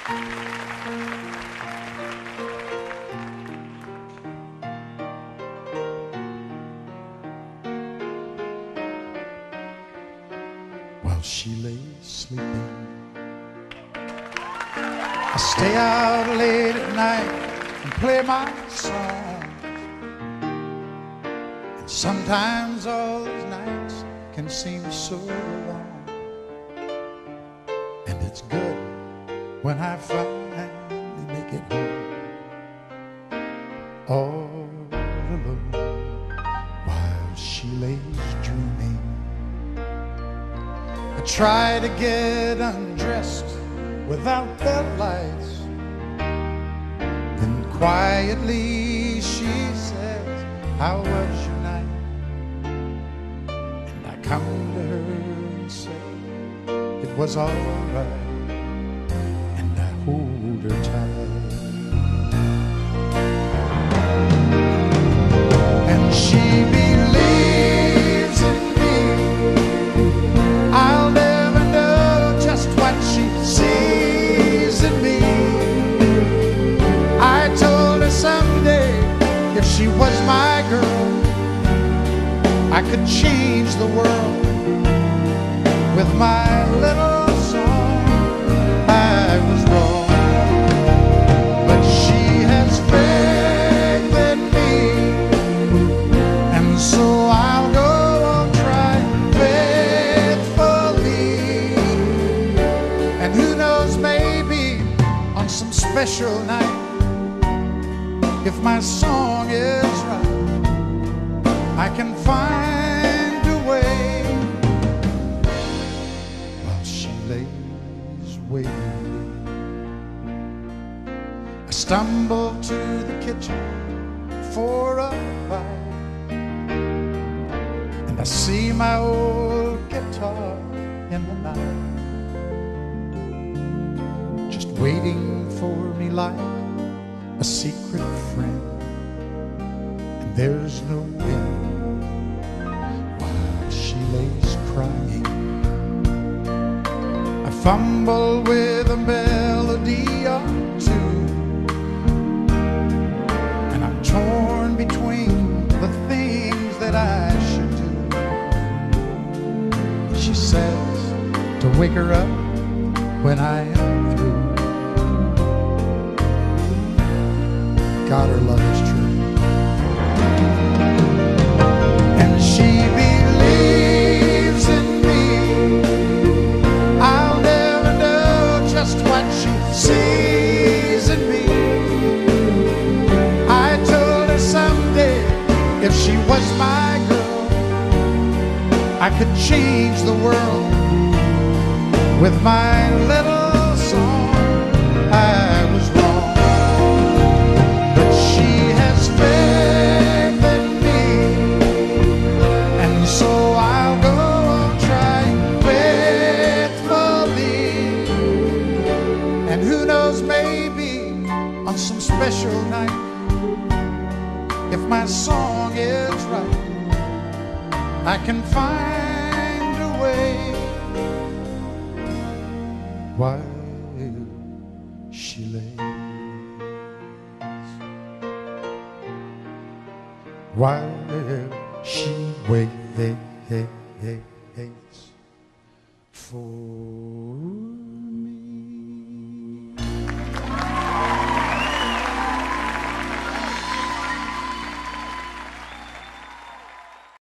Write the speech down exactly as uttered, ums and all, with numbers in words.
While she lay sleeping, I stay out late at night and play my song. And sometimes all those nights can seem so long. And it's good when I finally make it home, all alone, while she lays dreaming. I try to get undressed without the lights. Then quietly she says, how was your night? And I come to her and say, it was all right. And I hold her tight. And she believes in me. I'll never know just what she sees in me. I told her someday, if she was my girl, I could change the world with my little song. I was wrong, but she has faith in me, and so I'll go on trying faithfully. And who knows, maybe on some special night, if my song is right, I can find a way. While she lays waiting, I stumble to the kitchen for a bite, and I see my old guitar in the night, just waiting for me like a secret friend. And there's no wind while she lays crying. I fumble with a melody or two, and I'm torn between the things that I should do. She says to wake her up when I am through. God, her love is true. And she believes in me. I'll never know just what she sees in me. I told her someday, if she was my girl, I could change the world with my little song. I was wrong, but she has faith in me, and so I'll go on trying faithfully. And who knows, maybe on some special night, if my song is right, I can find a way. While she lays, while she waits for